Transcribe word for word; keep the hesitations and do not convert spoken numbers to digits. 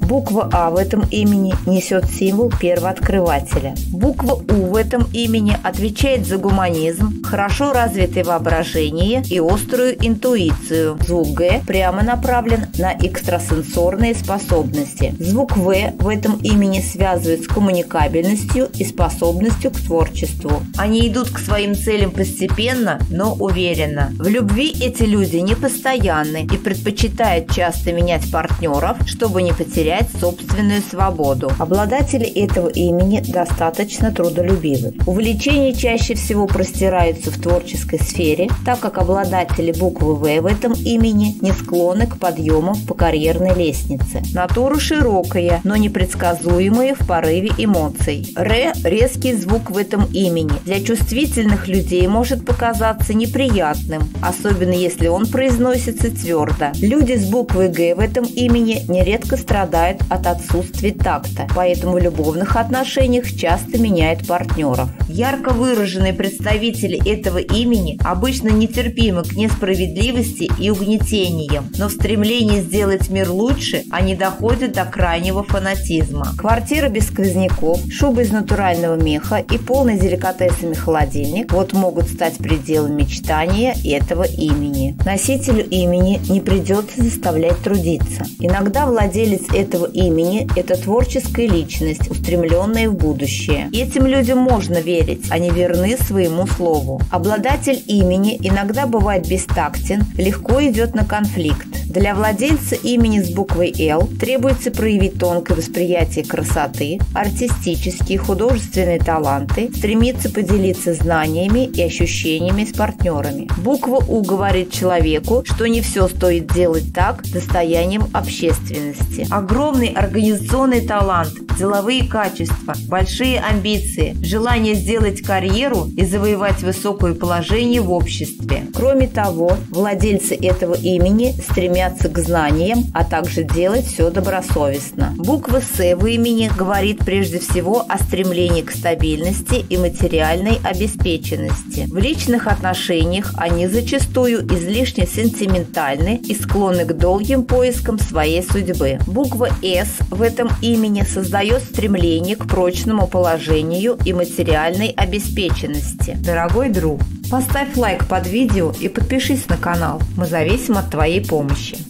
Буква А в этом имени несет символ первооткрывателя. Буква У в этом имени отвечает за гуманизм, хорошо развитое воображение и острую интуицию. Звук Г прямо направлен на экстрасенсорные способности. Звук В в этом имени связывает с коммуникабельностью и способностью к творчеству. Они идут к своим целям постепенно, но уверенно. В любви эти люди непостоянны и предпочитают часто менять партнеров, чтобы не потерять собственную свободу. Обладатели этого имени достаточно трудолюбивы. Увлечения чаще всего простираются в творческой сфере, так как обладатели буквы В в этом имени не склонны к подъему по карьерной лестнице. Натура широкая, но непредсказуемая в порыве эмоций. Р – резкий звук в этом имени. Для чувствительных людей может показаться неприятным, особенно если он произносится твердо. Люди с буквой Г в этом имени нередко страдают от отсутствия такта, поэтому в любовных отношениях часто меняют партнеров. Ярко выраженные представители этого имени обычно нетерпимы к несправедливости и угнетениям, но в стремлении сделать мир лучше они доходят до крайнего фанатизма. Квартира без сквозняков, шуба из натурального меха и полный деликатесами холодильник – вот могут стать пределом мечтания этого имени. Носителю имени не придется заставлять трудиться. Иногда владелец этого имени – это творческая личность, устремленная в будущее. Этим людям можно верить, они верны своему слову. Обладатель имени иногда бывает бестактен, легко идет на конфликт. Для владельца имени с буквой Л требуется проявить тонкое восприятие красоты, артистические, художественные таланты, стремиться поделиться знаниями и ощущениями с партнерами. Буква У говорит человеку, что не все стоит делать так, достоянием общественности. Огромный организационный талант, деловые качества, большие амбиции, желание сделать карьеру и завоевать высокое положение в обществе. Кроме того, владельцы этого имени стремятся к знаниям, а также делать все добросовестно. Буква С в имени говорит прежде всего о стремлении к стабильности и материальной обеспеченности. В личных отношениях они зачастую излишне сентиментальны и склонны к долгим поискам своей судьбы. Буква С в этом имени создает стремление к прочному положению и материальной обеспеченности. Дорогой друг, поставь лайк под видео и подпишись на канал. Мы зависим от твоей помощи.